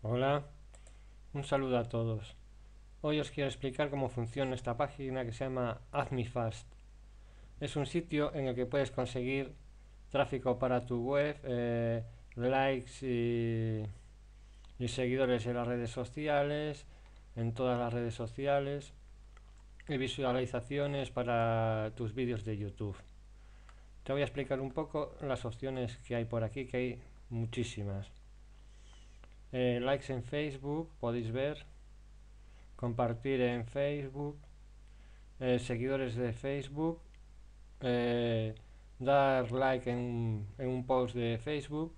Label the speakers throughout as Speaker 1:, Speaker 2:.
Speaker 1: Hola, un saludo a todos. Hoy os quiero explicar cómo funciona esta página que se llama AdMeFast. Es un sitio en el que puedes conseguir tráfico para tu web, likes y seguidores en las redes sociales, en todas las redes sociales, y visualizaciones para tus vídeos de YouTube. Te voy a explicar un poco las opciones que hay por aquí, que hay muchísimas. Likes en Facebook, podéis ver, compartir en Facebook, seguidores de Facebook, eh, dar like en un post de Facebook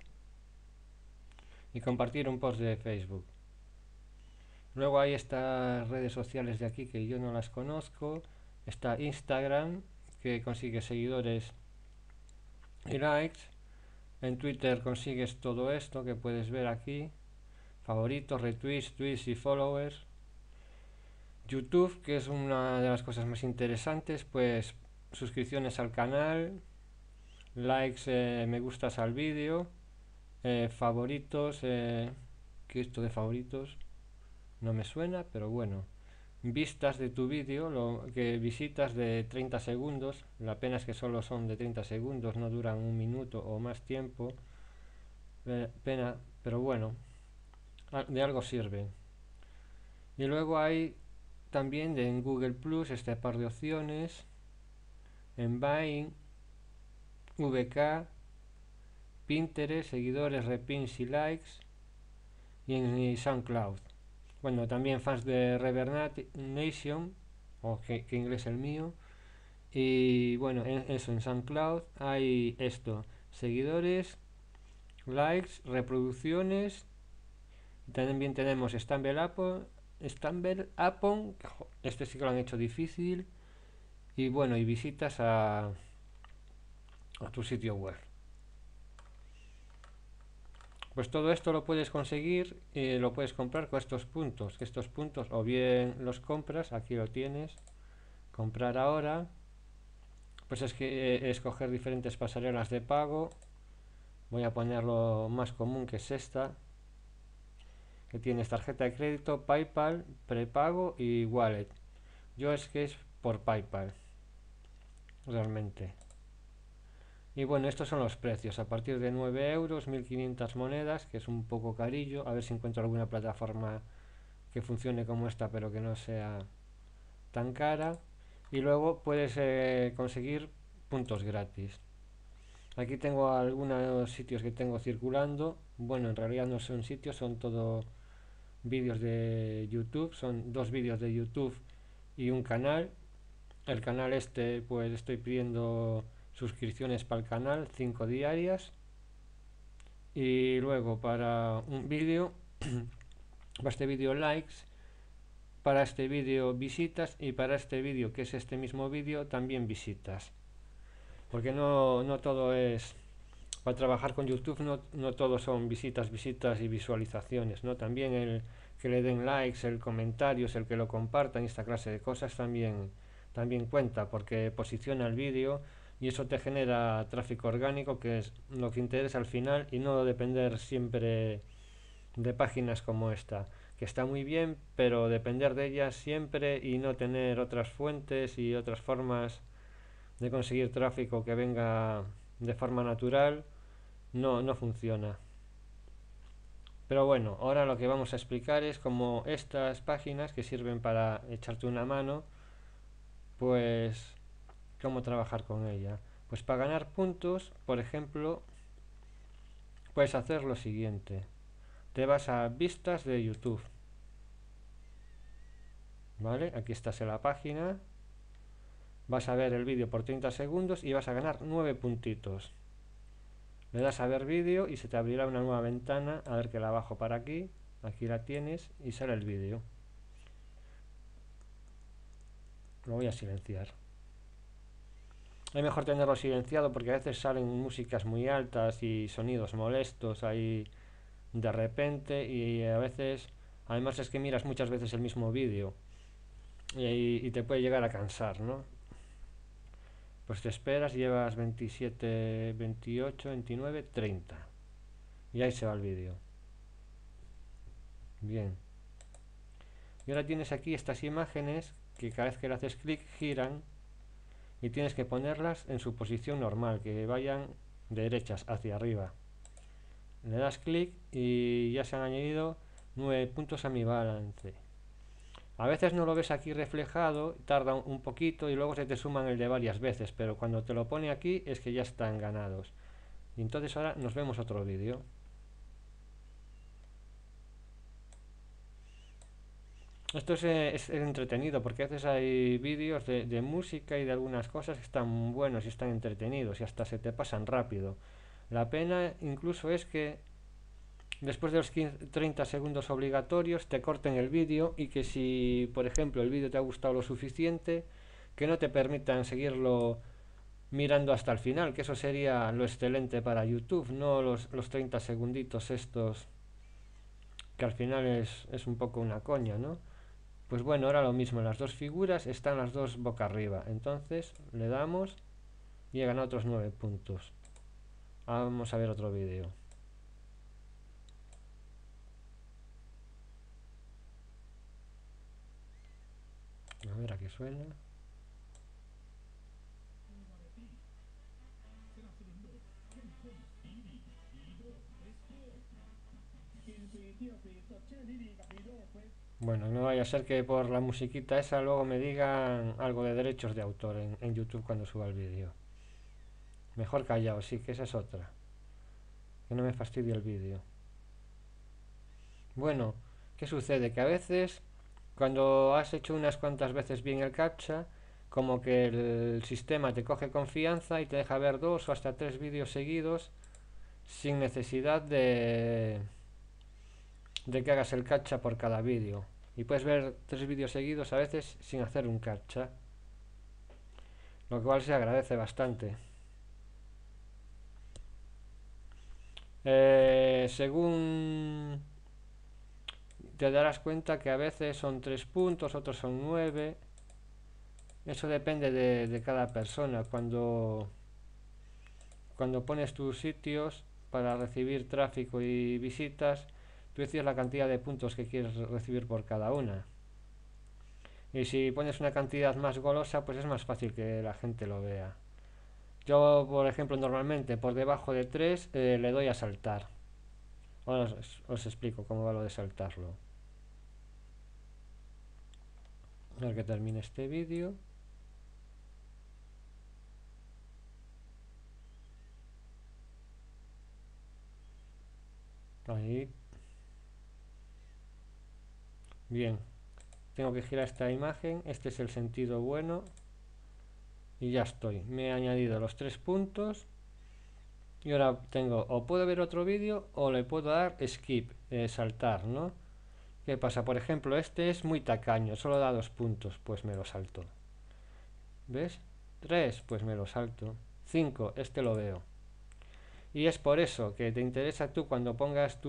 Speaker 1: y compartir un post de Facebook. Luego hay estas redes sociales de aquí que yo no las conozco. Está Instagram, que consigue seguidores y likes. En Twitter consigues todo esto que puedes ver aquí. Favoritos, retweets, tweets y followers. YouTube, que es una de las cosas más interesantes, pues suscripciones al canal, likes, me gustas al vídeo, favoritos, que esto de favoritos no me suena, pero bueno, vistas de tu vídeo, lo que visitas de 30 segundos, la pena es que solo son de 30 segundos, no duran un minuto o más tiempo, pena, pero bueno, de algo sirve. Y luego hay también en Google Plus este par de opciones, en Vine, VK, Pinterest, seguidores, repins y likes, y en SoundCloud. Bueno, también fans de Reverb Nation, o que inglés el mío. Y bueno, eso en SoundCloud hay esto: seguidores, likes, reproducciones. También tenemos Stumble Upon, este sí que lo han hecho difícil. Y bueno, y visitas a tu sitio web. Pues todo esto lo puedes conseguir y lo puedes comprar con estos puntos. Estos puntos o bien los compras, aquí lo tienes, comprar ahora. Pues es que escoger diferentes pasarelas de pago. Voy a poner lo más común, que es esta, que tienes tarjeta de crédito, PayPal, prepago y wallet. Yo es que es por PayPal, realmente. Y bueno, estos son los precios. A partir de 9 euros, 1500 monedas, que es un poco carillo. A ver si encuentro alguna plataforma que funcione como esta, pero que no sea tan cara. Y luego puedes conseguir puntos gratis. Aquí tengo algunos sitios que tengo circulando. Bueno, en realidad no son sitios, son todo vídeos de YouTube. Son dos vídeos de YouTube y un canal. El canal este, pues estoy pidiendo suscripciones para el canal, 5 diarias. Y luego para un vídeo, para este vídeo likes, para este vídeo visitas y para este vídeo, que es este mismo vídeo, también visitas. Porque no todo es... Para trabajar con YouTube no todo son visitas y visualizaciones, ¿no? También el que le den likes, el comentarios, el que lo compartan, esta clase de cosas también cuenta, porque posiciona el vídeo y eso te genera tráfico orgánico, que es lo que interesa al final, y no depender siempre de páginas como esta, que está muy bien, pero depender de ellas siempre y no tener otras fuentes y otras formas de conseguir tráfico que venga de forma natural, no funciona. Pero bueno, ahora lo que vamos a explicar es cómo estas páginas que sirven para echarte una mano, pues cómo trabajar con ella. Pues para ganar puntos, por ejemplo, puedes hacer lo siguiente. Te vas a vistas de YouTube, ¿vale? Aquí estás en la página. Vas a ver el vídeo por 30 segundos y vas a ganar 9 puntitos. Le das a ver vídeo y se te abrirá una nueva ventana. A ver, que la bajo para aquí. Aquí la tienes y sale el vídeo. Lo voy a silenciar. Es mejor tenerlo silenciado porque a veces salen músicas muy altas y sonidos molestos ahí de repente, y a veces, además es que miras muchas veces el mismo vídeo y te puede llegar a cansar, ¿no? Pues te esperas, llevas 27, 28, 29, 30 y ahí se va el vídeo. Bien. Y ahora tienes aquí estas imágenes que cada vez que le haces clic giran y tienes que ponerlas en su posición normal, que vayan derechas hacia arriba. Le das clic y ya se han añadido 9 puntos a mi balance. A veces no lo ves aquí reflejado, tarda un poquito y luego se te suman el de varias veces, pero cuando te lo pone aquí es que ya están ganados. Y entonces ahora nos vemos otro vídeo. Esto es entretenido porque a veces hay vídeos de música y de algunas cosas que están buenos y están entretenidos y hasta se te pasan rápido. La pena incluso es que después de los 30 segundos obligatorios te corten el vídeo y que si, por ejemplo, el vídeo te ha gustado lo suficiente, que no te permitan seguirlo mirando hasta el final, que eso sería lo excelente para YouTube, no los 30 segunditos estos, que al final es un poco una coña, ¿no? Pues bueno, ahora lo mismo, las dos figuras están las dos boca arriba, entonces le damos y he ganado otros 9 puntos. Vamos a ver otro vídeo. A ver a qué suena. Bueno, no vaya a ser que por la musiquita esa luego me digan algo de derechos de autor en YouTube cuando suba el vídeo. Mejor callado, sí, que esa es otra. Que no me fastidie el vídeo. Bueno, ¿qué sucede? Que a veces, cuando has hecho unas cuantas veces bien el captcha, como que el sistema te coge confianza y te deja ver 2 o hasta 3 vídeos seguidos sin necesidad de que hagas el captcha por cada vídeo. Y puedes ver 3 vídeos seguidos a veces sin hacer un captcha, lo cual se agradece bastante. Según te darás cuenta que a veces son 3 puntos, otros son 9. Eso depende de cada persona. Cuando pones tus sitios para recibir tráfico y visitas, tú decides la cantidad de puntos que quieres recibir por cada una. Y si pones una cantidad más golosa, pues es más fácil que la gente lo vea. Yo, por ejemplo, normalmente por debajo de 3 le doy a saltar. Ahora os explico cómo va lo de saltarlo. A ver que termine este vídeo. Ahí. Bien. Tengo que girar esta imagen. Este es el sentido bueno. Y ya estoy. Me he añadido los 3 puntos. Y ahora tengo, o puedo ver otro vídeo o le puedo dar skip, saltar, ¿no? ¿Qué pasa? Por ejemplo, este es muy tacaño, solo da 2 puntos, pues me lo salto. ¿Ves? 3, pues me lo salto. 5, este lo veo. Y es por eso que te interesa tú cuando pongas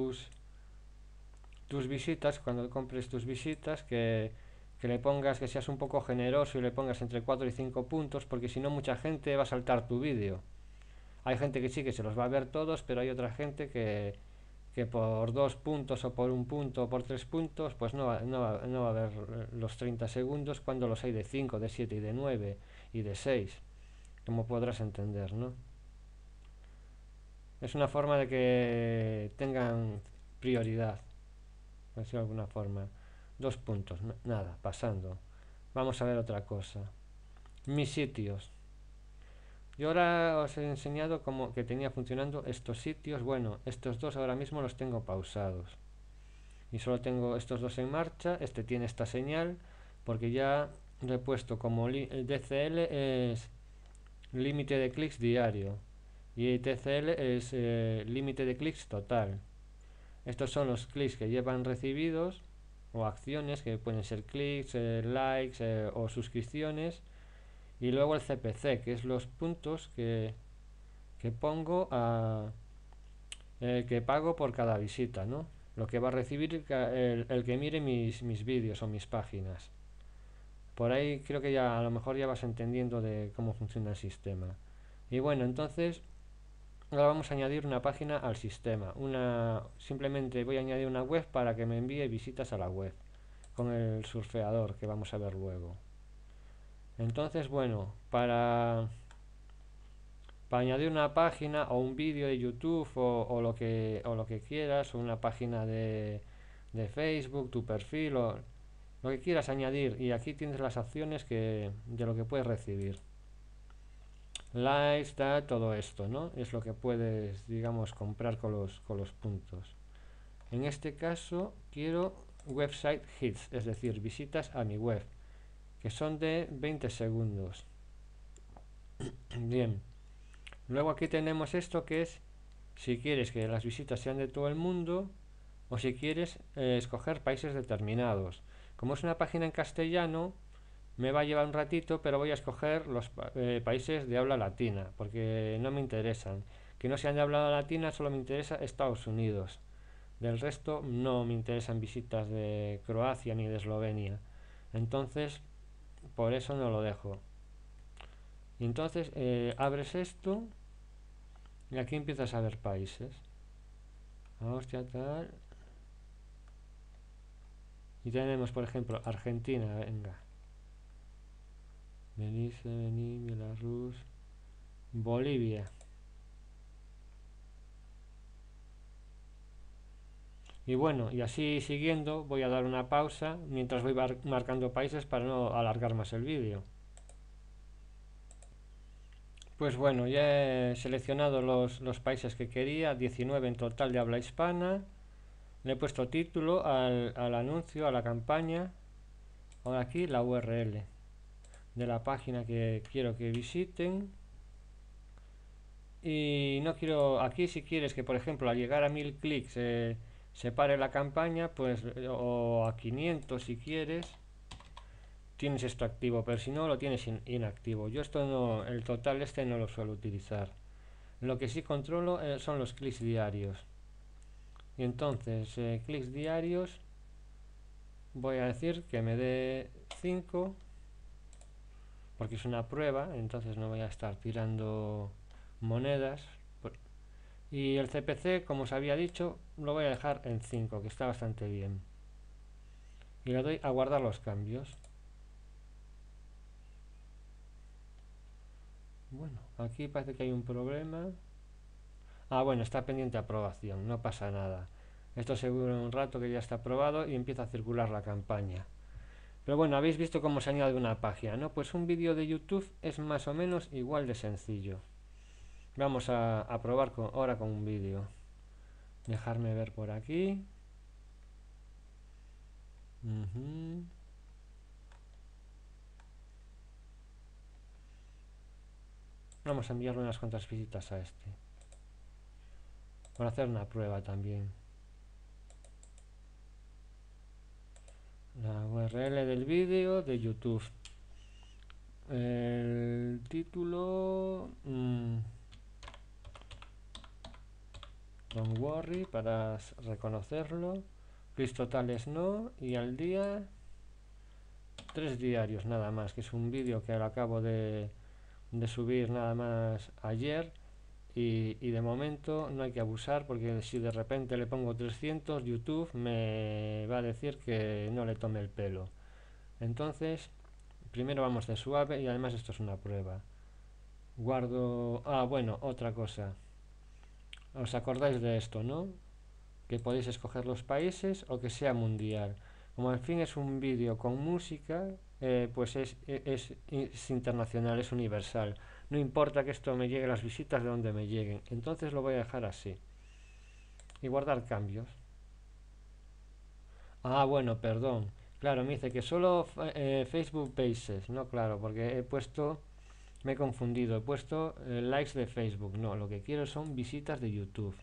Speaker 1: tus visitas, cuando compres tus visitas, que le pongas, que seas un poco generoso y le pongas entre 4 y 5 puntos, porque si no mucha gente va a saltar tu vídeo. Hay gente que sí que se los va a ver todos, pero hay otra gente que por 2 puntos o por 1 punto o por 3 puntos, pues no va a ver los 30 segundos cuando los hay de 5, de 7 y de 9 y de 6, como podrás entender, ¿no? Es una forma de que tengan prioridad, por decirlo de alguna forma. 2 puntos, nada, pasando. Vamos a ver otra cosa. Mis sitios. Yo ahora os he enseñado cómo que tenía funcionando estos sitios. Bueno, estos dos ahora mismo los tengo pausados. Y solo tengo estos dos en marcha. Este tiene esta señal porque ya lo he puesto como DCL es límite de clics diario y TCL es límite de clics total. Estos son los clics que llevan recibidos o acciones que pueden ser clics, likes o suscripciones. Y luego el CPC, que es los puntos que pongo que pago por cada visita, ¿no? Lo que va a recibir el que mire mis vídeos o mis páginas. Por ahí creo que ya a lo mejor ya vas entendiendo de cómo funciona el sistema. Y bueno, entonces ahora vamos a añadir una página al sistema. Simplemente voy a añadir una web para que me envíe visitas a la web con el surfeador que vamos a ver luego. Entonces, bueno, para añadir una página o un vídeo de YouTube o lo que quieras, o una página de Facebook, tu perfil o lo que quieras añadir, y aquí tienes las acciones de lo que puedes recibir. Likes, todo esto, ¿no? Es lo que puedes, digamos, comprar con los puntos. En este caso quiero website hits, es decir, visitas a mi web, que son de 20 segundos. Bien. Luego aquí tenemos esto que es si quieres que las visitas sean de todo el mundo o si quieres escoger países determinados. Como es una página en castellano, me va a llevar un ratito, pero voy a escoger los países de habla latina, porque no me interesan. Que no sean de habla latina, solo me interesa Estados Unidos. Del resto no me interesan visitas de Croacia ni de Eslovenia. Entonces, por eso no lo dejo. Y entonces abres esto y aquí empiezas a ver países. Austria, tal. Y tenemos, por ejemplo, Argentina, venga. Belice, Benín, Belarus, Bolivia. Y bueno, y así siguiendo, voy a dar una pausa mientras voy marcando países para no alargar más el vídeo. Pues bueno, ya he seleccionado los países que quería, 19 en total de habla hispana. Le he puesto título al anuncio, a la campaña. Ahora aquí la URL de la página que quiero que visiten. Y no quiero, aquí si quieres que por ejemplo al llegar a 1000 clics se pare la campaña, pues o a 500 si quieres, tienes esto activo, pero si no lo tienes inactivo. Yo esto no, el total este no lo suelo utilizar. Lo que sí controlo son los clics diarios. Y entonces, clics diarios, voy a decir que me dé 5, porque es una prueba, entonces no voy a estar tirando monedas. Y el CPC, como os había dicho, lo voy a dejar en 5, que está bastante bien. Y le doy a guardar los cambios. Bueno, aquí parece que hay un problema. Ah, bueno, está pendiente de aprobación, no pasa nada. Esto seguro en un rato que ya está aprobado y empieza a circular la campaña. Pero bueno, habéis visto cómo se añade una página, ¿no? Pues un vídeo de YouTube es más o menos igual de sencillo. Vamos a probar ahora con un vídeo. Dejarme ver por aquí. Vamos a enviarle unas cuantas visitas a este. Por hacer una prueba también. La URL del vídeo de YouTube. El título... Don't worry, para reconocerlo. Clics totales no. Y al día... 3 diarios nada más, que es un vídeo que lo acabo de subir nada más ayer. Y de momento no hay que abusar, porque si de repente le pongo 300, YouTube me va a decir que no le tome el pelo. Entonces, primero vamos de suave, y además esto es una prueba. Guardo... Ah, bueno, otra cosa. ¿Os acordáis de esto, no? Que podéis escoger los países o que sea mundial. Como al fin es un vídeo con música, pues es internacional, es universal. No importa que esto me llegue las visitas de donde me lleguen. Entonces lo voy a dejar así. Y guardar cambios. Ah, bueno, perdón. Claro, me dice que solo Facebook Pages. No, claro, porque he puesto... Me he confundido. He puesto likes de Facebook. No, lo que quiero son visitas de YouTube.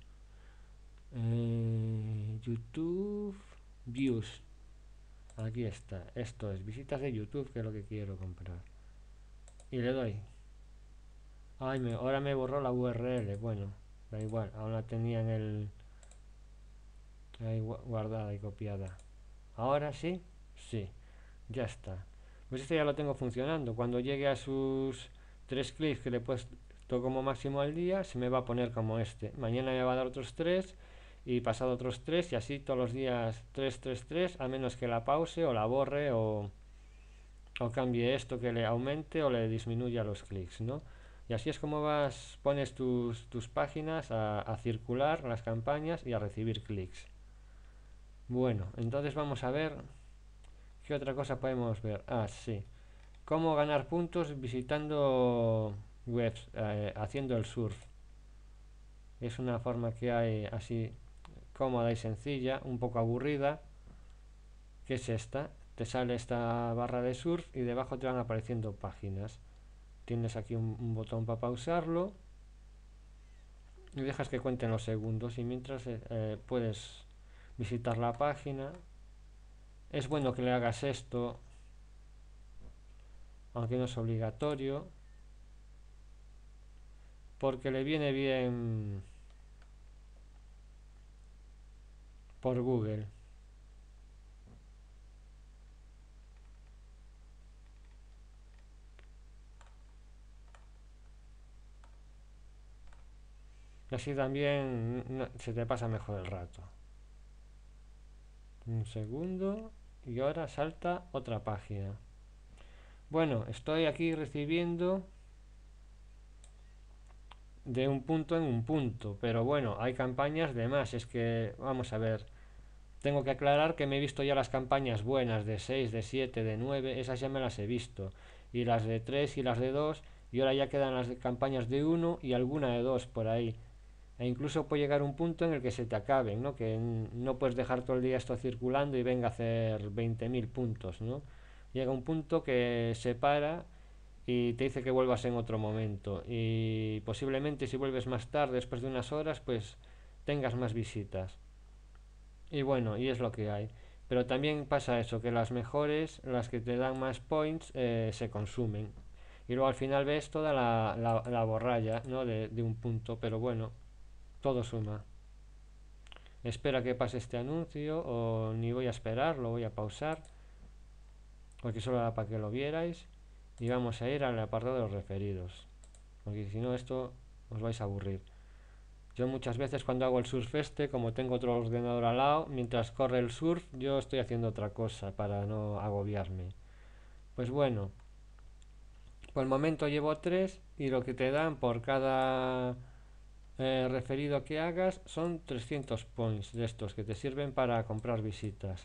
Speaker 1: YouTube Views. Aquí está. Esto es visitas de YouTube, que es lo que quiero comprar. Y le doy. Ay, ahora me borró la URL. Bueno, da igual. Aún la tenía en el... ahí guardada y copiada. Ahora sí. Sí. Ya está. Pues esto ya lo tengo funcionando. Cuando llegue a sus 3 clics que le he puesto esto como máximo al día, se me va a poner como este. Mañana me va a dar otros 3 y pasado otros 3 y así todos los días 3 3 3 a menos que la pause o la borre o cambie esto, que le aumente o le disminuya los clics, ¿no? Y así es como pones tus páginas a circular las campañas y a recibir clics. Bueno, entonces vamos a ver qué otra cosa podemos ver. Ah, sí. Cómo ganar puntos visitando webs, haciendo el surf. Es una forma que hay así cómoda y sencilla, un poco aburrida, que es esta. Te sale esta barra de surf y debajo te van apareciendo páginas. Tienes aquí un botón para pausarlo y dejas que cuenten los segundos y mientras puedes visitar la página. Es bueno que le hagas esto, aunque no es obligatorio, porque le viene bien por Google. Y así también se te pasa mejor el rato. Un segundo y ahora salta otra página. Bueno, estoy aquí recibiendo de un punto en un punto, pero bueno, hay campañas de más. Es que, vamos a ver, tengo que aclarar que me he visto ya las campañas buenas de 6 de 7 de 9 esas ya me las he visto. Y las de 3 y las de 2 y ahora ya quedan las campañas de uno y alguna de 2 por ahí. E incluso puede llegar un punto en el que se te acaben, ¿no? Que no puedes dejar todo el día esto circulando y venga a hacer 20.000 puntos, ¿no? Llega un punto que se para y te dice que vuelvas en otro momento. Y posiblemente si vuelves más tarde, después de unas horas, pues tengas más visitas. Y bueno, y es lo que hay. Pero también pasa eso, que las mejores, las que te dan más points, se consumen. Y luego al final ves toda la borralla, ¿no? De un punto, pero bueno, todo suma. Espera que pase este anuncio o ni voy a esperar, lo voy a pausar porque solo era para que lo vierais y vamos a ir al apartado de los referidos porque si no esto os vais a aburrir. Yo muchas veces cuando hago el surf como tengo otro ordenador al lado, mientras corre el surf yo estoy haciendo otra cosa para no agobiarme. Pues bueno, por el momento llevo 3 y lo que te dan por cada referido que hagas son 300 points de estos que te sirven para comprar visitas.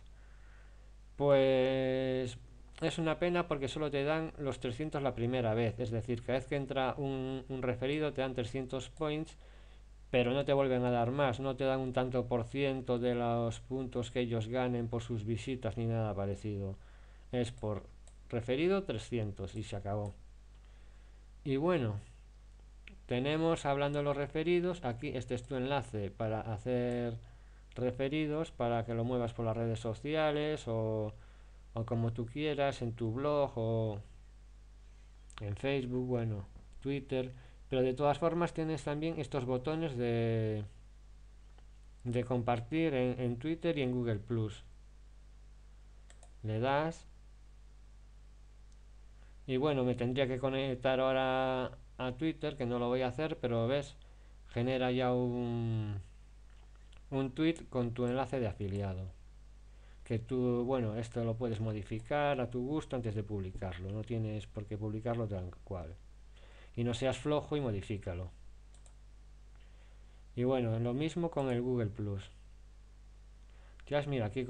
Speaker 1: Pues es una pena porque solo te dan los 300 la primera vez, es decir, cada vez que entra un referido te dan 300 points, pero no te vuelven a dar más, no te dan un tanto por ciento de los puntos que ellos ganen por sus visitas ni nada parecido. Es por referido 300 y se acabó. Y bueno, tenemos, hablando de los referidos, aquí este es tu enlace para hacer referidos, para que lo muevas por las redes sociales o como tú quieras, en tu blog o en Facebook, bueno, Twitter. Pero de todas formas tienes también estos botones de compartir en Twitter y en Google Plus. Le das y bueno, me tendría que conectar ahora a Twitter, que no lo voy a hacer, pero ves, genera ya un tweet con tu enlace de afiliado. Que tú, bueno, esto lo puedes modificar a tu gusto antes de publicarlo, no tienes por qué publicarlo tal cual. Y no seas flojo y modifícalo. Y bueno, lo mismo con el Google Plus. Ya mira, aquí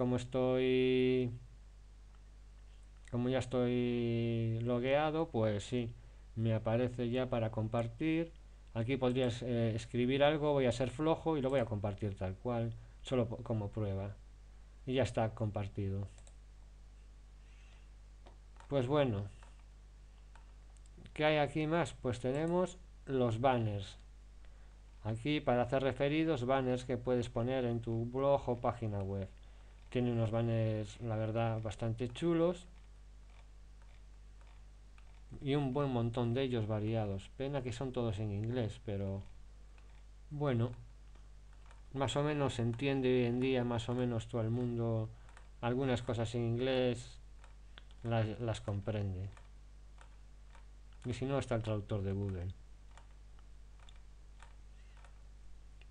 Speaker 1: como ya estoy logueado, pues sí, me aparece ya para compartir. Aquí podrías escribir algo, voy a ser flojo y lo voy a compartir tal cual, solo como prueba. Y ya está compartido. Pues bueno, ¿qué hay aquí más? Pues tenemos los banners. Aquí para hacer referidos, banners que puedes poner en tu blog o página web. Tiene unos banners, la verdad, bastante chulos y un buen montón de ellos variados. Pena que son todos en inglés, pero bueno, más o menos se entiende hoy en día, más o menos todo el mundo, algunas cosas en inglés las comprende. Y si no, está el traductor de Google.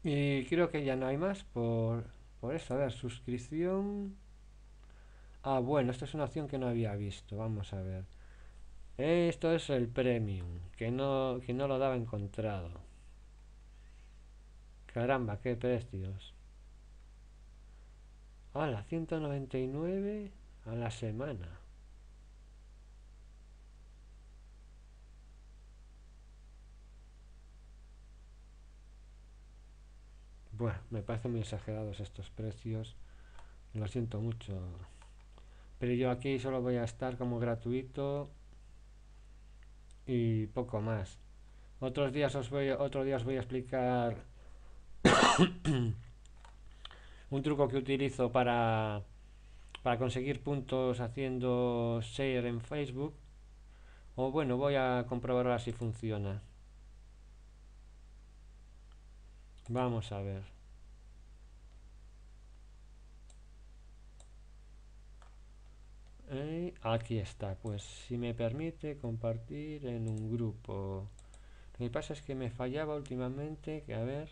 Speaker 1: Y creo que ya no hay más por eso. A ver, suscripción. Ah, bueno, esta es una opción que no había visto. Vamos a ver. Esto es el premium, que no lo daba encontrado. Caramba, qué precios. ¡Hala! 199 a la semana. Bueno, me parecen muy exagerados estos precios. Lo siento mucho. Pero yo aquí solo voy a estar como gratuito y poco más. Otro día os voy a explicar un truco que utilizo para conseguir puntos haciendo share en Facebook. O bueno, voy a comprobar ahora si funciona. Vamos a ver. Aquí está. Pues si me permite compartir en un grupo. Lo que pasa es que me fallaba últimamente. Que a ver.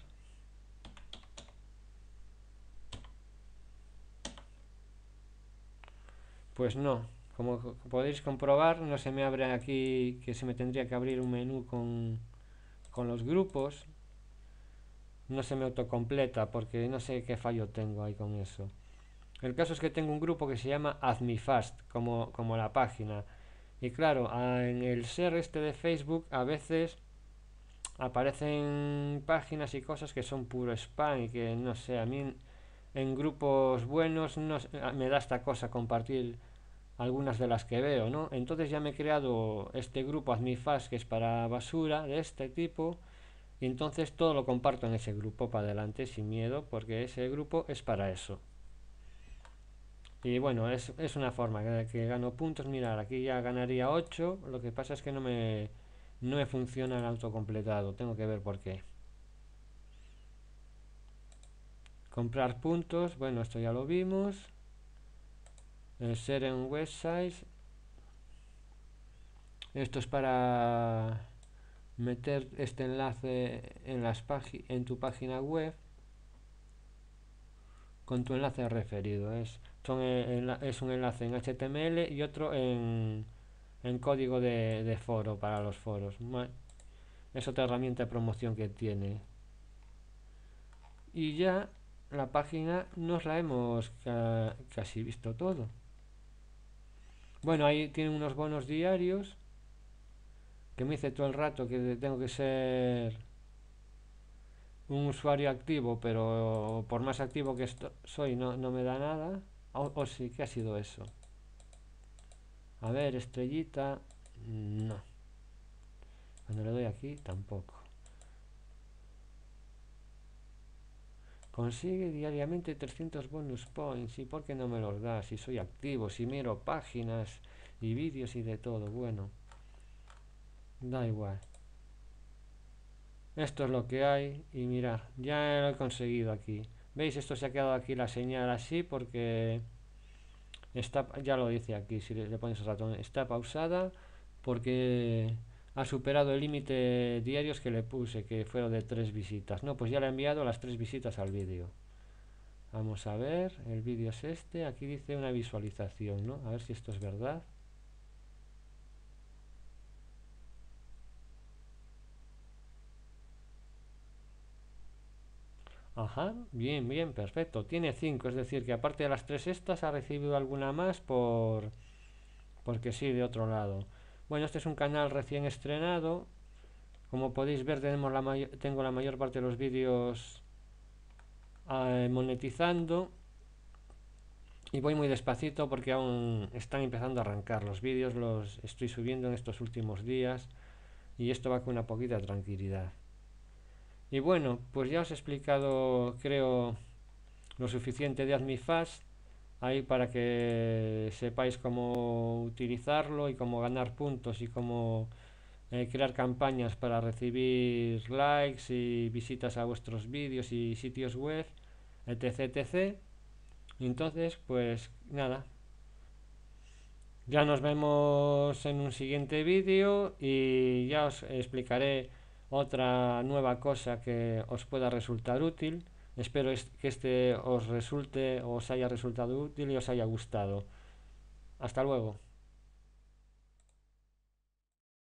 Speaker 1: Pues no. Como podéis comprobar, no se me abre aquí que se me tendría que abrir un menú con los grupos. No se me autocompleta porque no sé qué fallo tengo ahí con eso. El caso es que tengo un grupo que se llama AdmiFast, como la página. Y claro, en el share este de Facebook a veces aparecen páginas y cosas que son puro spam y que no sé, a mí en grupos buenos no, me da esta cosa compartir algunas de las que veo, ¿no? Entonces ya me he creado este grupo AdmiFast que es para basura de este tipo y entonces todo lo comparto en ese grupo para adelante sin miedo porque ese grupo es para eso. Y bueno, es una forma que gano puntos. Mirar, aquí ya ganaría 8. Lo que pasa es que no me funciona el autocompletado. Tengo que ver por qué. Comprar puntos. Bueno, esto ya lo vimos. Ser en websites. Esto es para meter este enlace en tu página web con tu enlace referido. Es un enlace en HTML y otro en código de foro para los foros. Es otra herramienta de promoción que tiene. Y ya la página nos la hemos casi visto todo. Bueno, ahí tiene unos bonos diarios que me dice todo el rato que tengo que ser un usuario activo, pero por más activo que soy no me da nada. O sí, ¿qué ha sido eso? A ver, estrellita. No. Cuando le doy aquí, tampoco. Consigue diariamente 300 bonus points. ¿Y por qué no me los da? Si soy activo, si miro páginas y vídeos y de todo. Bueno, da igual. Esto es lo que hay. Y mirad, ya lo he conseguido aquí. ¿Veis? Esto se ha quedado aquí la señal así porque ya lo dice aquí. Si le pones el ratón, está pausada porque ha superado el límite diarios que le puse, que fueron de 3 visitas. No, pues ya le he enviado las 3 visitas al vídeo. Vamos a ver, el vídeo es este, aquí dice una visualización, ¿no? A ver si esto es verdad. Ajá, bien, bien, perfecto. Tiene 5, es decir, que aparte de las 3 estas ha recibido alguna más porque sí, de otro lado. Bueno, este es un canal recién estrenado. Como podéis ver, tengo la mayor parte de los vídeos monetizando. Y voy muy despacito porque aún están empezando a arrancar. Los vídeos los estoy subiendo en estos últimos días y esto va con una poquita tranquilidad. Y bueno, pues ya os he explicado, creo, lo suficiente de AdmiFast ahí para que sepáis cómo utilizarlo y cómo ganar puntos y cómo crear campañas para recibir likes y visitas a vuestros vídeos y sitios web, etc, etc. Entonces, pues nada, ya nos vemos en un siguiente vídeo y ya os explicaré otra nueva cosa que os pueda resultar útil. Espero que este os resulte, os haya resultado útil y os haya gustado. Hasta luego.